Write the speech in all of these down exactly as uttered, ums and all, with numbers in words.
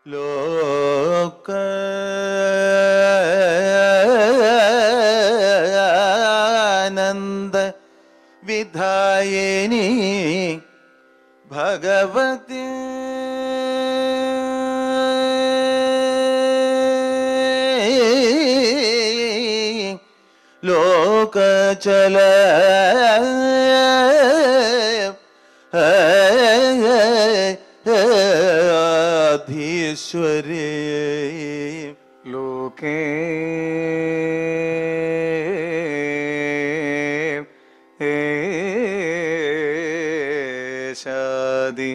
ലോകാനന്ദ വിധായിനി ഭഗവതി ലോകചല അധീശ്വരി ലോകേ ശാദി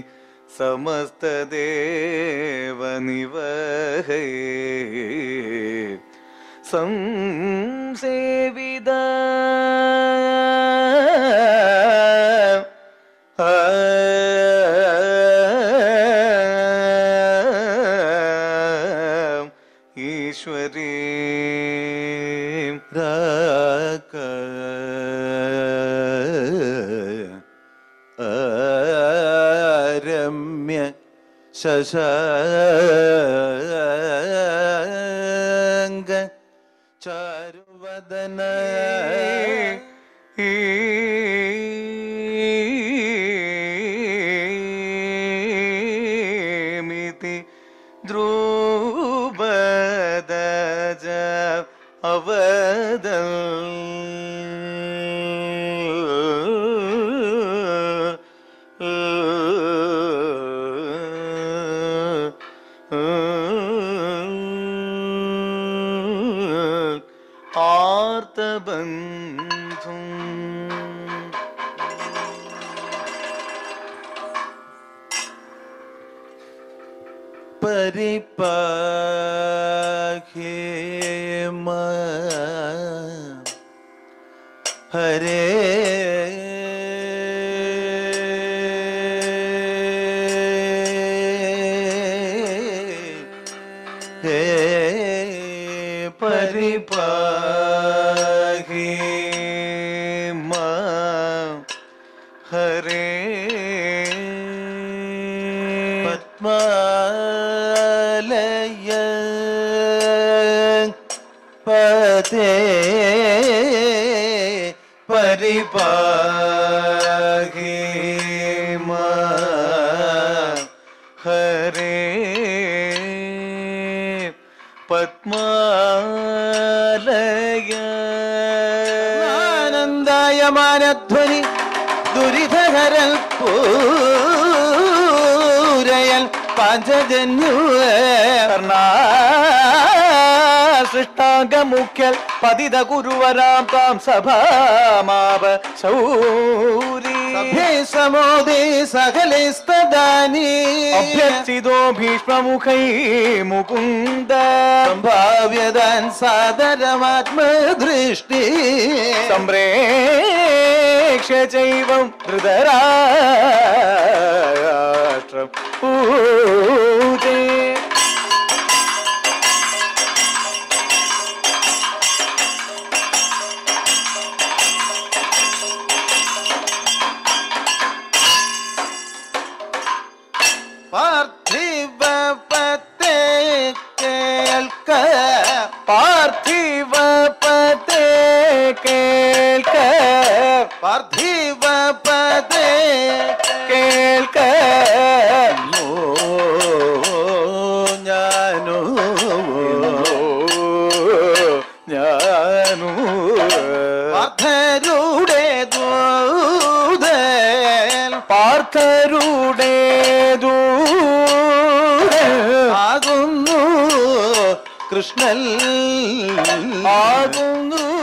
സമസ്തദേവനിവഹേ സംസേവിത ഈശ്വരീ രാക രമ്യ ശശാങ്ക ചാരുവദന മിതി ധ്രുവദജ അവദ ആർത്തബന്ധും പരിപാഹേമ ഹരേ ഹേ പരിപാഹേമ ഹരേ പത്മാലയ പതേ പരിപാഹേമ ഹരേ പത്മാലയ ആനന്ദായമാനധ്വനി ദുരിതഹരൽ പൂരയൽ സൃഷ്ടാംഗമുഖ്യൽ പതിത ഗുരുവരാം താം സഭാമാവ ശൗരീ സമോദേ സകലേസ്തദാനി അഭ്യർത്ഥിതോ ഭീഷ്മമുഖൈ മുകുന്ദ സംഭാവ്യതാൻ സാദരമാത്മദൃഷ്ടി സംപ്രേക്ഷ്യ ചൈവം ധൃതരാഷ്ട്രം പൂജേ പാർത്ഥിവ പതേ കേൾക്ക പാർത്ഥിവ പതേ കേൾക്ക പാർത്ഥിവ പതേ കേൾക്ക ഞാനോ ഞാനു പാർത്ഥരുടെ ദൂതൽ പാർത്ഥരുടെ ആകുന്നു കൃഷ്ണൻ ആകുന്നു